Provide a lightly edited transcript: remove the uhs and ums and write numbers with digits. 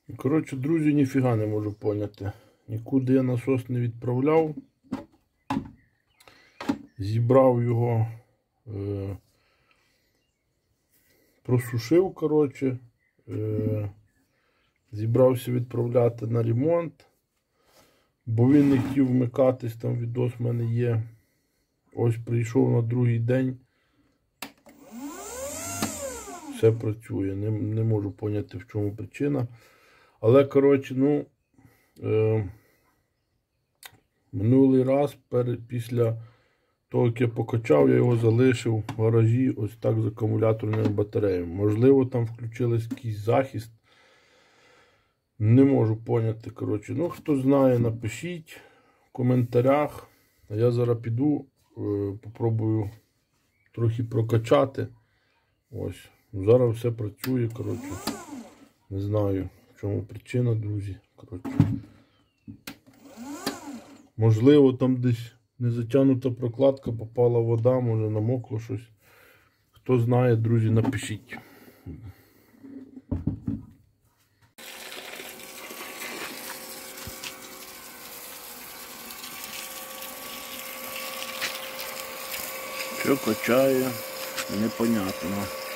Коротше, друзі, ніфіга не можу поняти. Нікуди я насос не відправляв. Зібрав його, просушив, коротше. Зібрався відправляти на ремонт. Бо він не хотів вмикатись, там відос в мене є. Ось прийшов на другий день. Все працює. Не можу поняти, в чому причина. Але, коротше, ну, минулий раз, після того, як я покачав, я його залишив в гаражі ось так з акумуляторною батареєю. Можливо, там включилось якийсь захист. Не можу поняти, коротше. Ну, хто знає, напишіть в коментарях. А я зараз піду, попробую трохи прокачати. Ось. Зараз все працює, коротше. Не знаю, в чому причина, друзі. Коротше. Можливо, там десь не затягнута прокладка, попала вода, може намокло щось. Хто знає, друзі, напишіть. Що качає, непонятно.